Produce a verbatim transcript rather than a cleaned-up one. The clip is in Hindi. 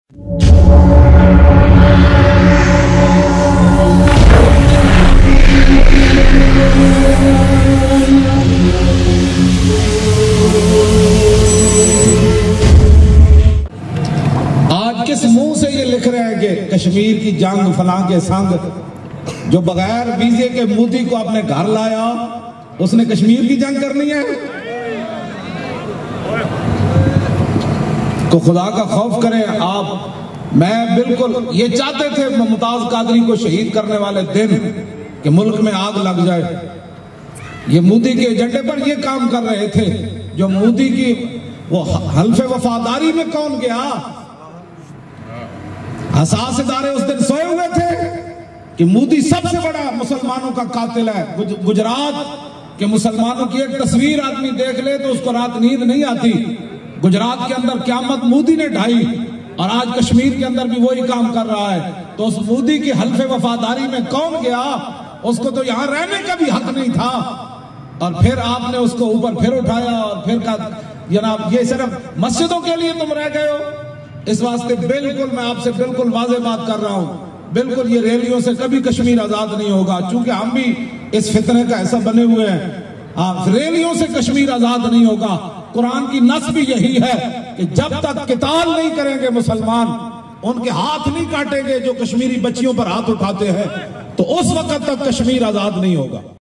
आज किस मुंह से ये लिख रहे हैं कि कश्मीर की जंग फलां के संग, जो बगैर वीजे के मोदी को अपने घर लाया उसने कश्मीर की जंग करनी है? तो खुदा का खौफ करें आप। मैं बिल्कुल ये चाहते थे मुमताज कादरी को शहीद करने वाले दिन कि मुल्क में आग लग जाए। ये मोदी के एजेंडे पर ये काम कर रहे थे। जो मोदी की वो हल्फे वफादारी में कौन गया? हसास इदारे उस दिन सोए हुए थे कि मोदी सबसे बड़ा मुसलमानों का कातिल है। गुज, गुजरात के मुसलमानों की एक तस्वीर आदमी देख ले तो उसको रात नींद नहीं आती। गुजरात के अंदर क्यामत मोदी ने ढाई और आज कश्मीर के अंदर भी वही काम कर रहा है। तो उस मोदी की हल्फे वफादारी में कौन गया? उसको तो यहां रहने का भी हक नहीं था। और फिर आपने उसको ऊपर फिर उठाया और फिर कहा जनाब ये सिर्फ मस्जिदों के लिए तुम रह गए हो। इस वास्ते बिल्कुल मैं आपसे बिल्कुल वाज़ेह बात कर रहा हूं, बिल्कुल ये रैलियों से कभी कश्मीर आजाद नहीं होगा, क्योंकि हम भी इस फितने का ऐसा बने हुए हैं। हाँ, रैलियों से कश्मीर आजाद नहीं होगा। कुरान की नस भी यही है कि जब तक किताल नहीं करेंगे मुसलमान, उनके हाथ नहीं काटेंगे जो कश्मीरी बच्चियों पर हाथ उठाते हैं, तो उस वक्त तक कश्मीर आजाद नहीं होगा।